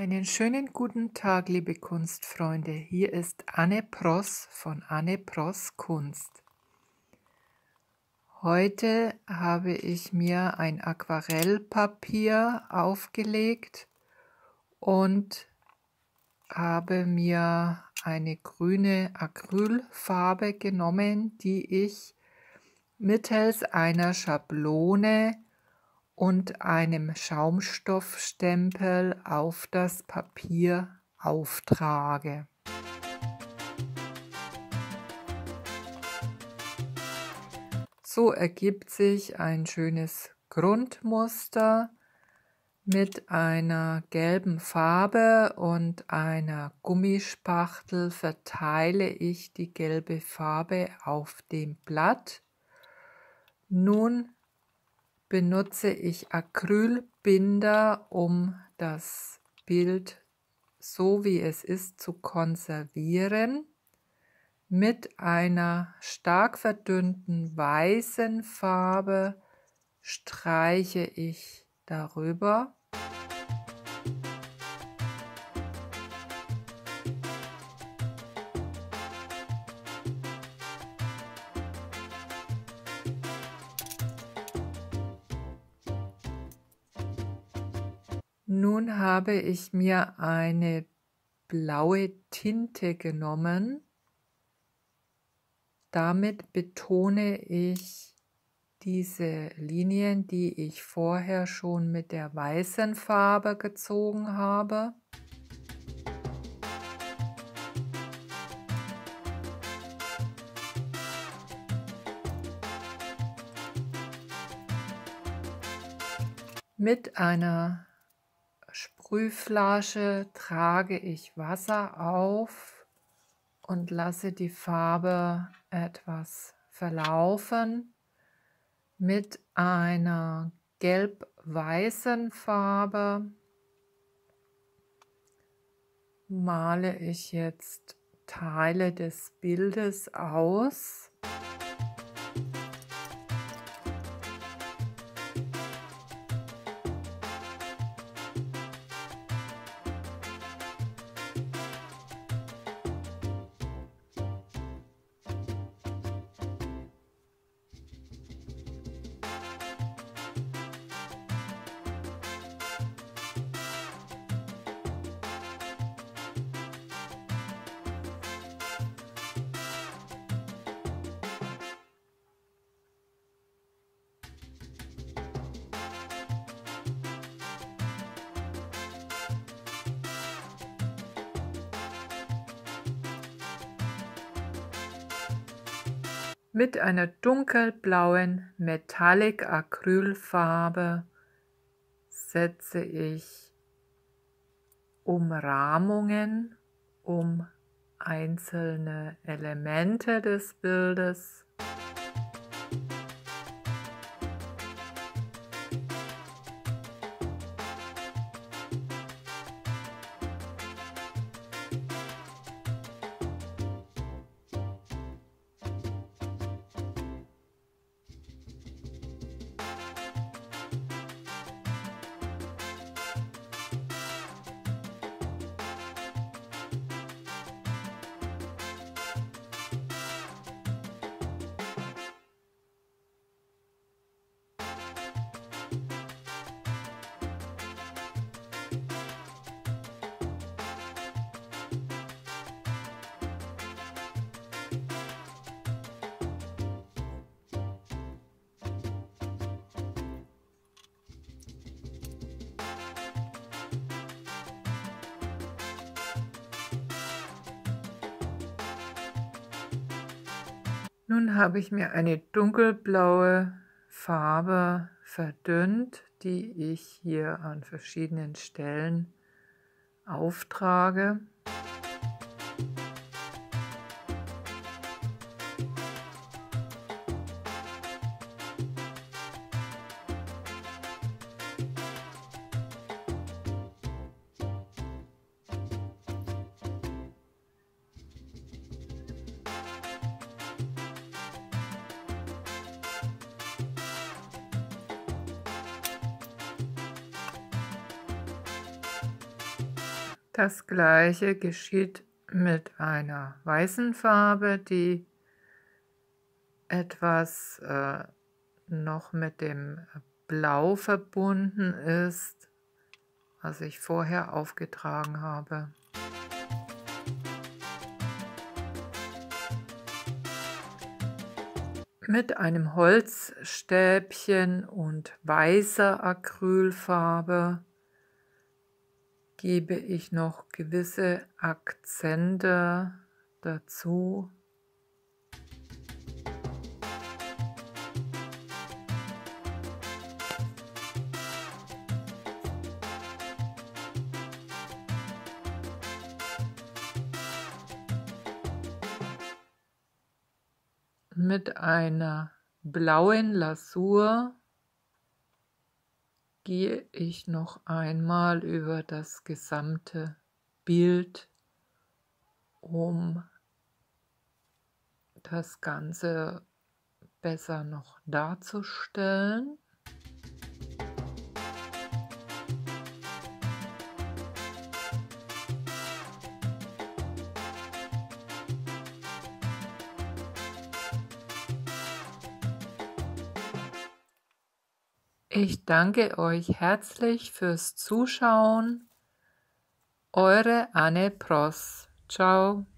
Einen schönen guten Tag, liebe Kunstfreunde. Hier ist Anne Pross von Anne Pross Kunst. Heute habe ich mir ein Aquarellpapier aufgelegt und habe mir eine grüne Acrylfarbe genommen, die ich mittels einer Schablone und einem Schaumstoffstempel auf das Papier auftrage. So ergibt sich ein schönes Grundmuster mit einer gelben Farbe und einer Gummispachtel verteile ich die gelbe Farbe auf dem Blatt. Nun benutze ich Acrylbinder, um das Bild so wie es ist zu konservieren. Mit einer stark verdünnten weißen Farbe streiche ich darüber. Nun habe ich mir eine blaue Tinte genommen. Damit betone ich diese Linien, die ich vorher schon mit der weißen Farbe gezogen habe. Mit einer Sprühflasche trage ich Wasser auf und lasse die Farbe etwas verlaufen. Mit einer gelb-weißen Farbe male ich jetzt Teile des Bildes aus. Mit einer dunkelblauen Metallic Acrylfarbe setze ich Umrahmungen um einzelne Elemente des Bildes. Nun habe ich mir eine dunkelblaue Farbe verdünnt, die ich hier an verschiedenen Stellen auftrage. Das gleiche geschieht mit einer weißen Farbe, die etwas noch mit dem Blau verbunden ist, was ich vorher aufgetragen habe. Mit einem Holzstäbchen und weißer Acrylfarbe gebe ich noch gewisse Akzente dazu. Mit einer blauen Lasur gehe ich noch einmal über das gesamte Bild, um das Ganze besser noch darzustellen. Ich danke euch herzlich fürs Zuschauen. Eure Anne Pross. Ciao.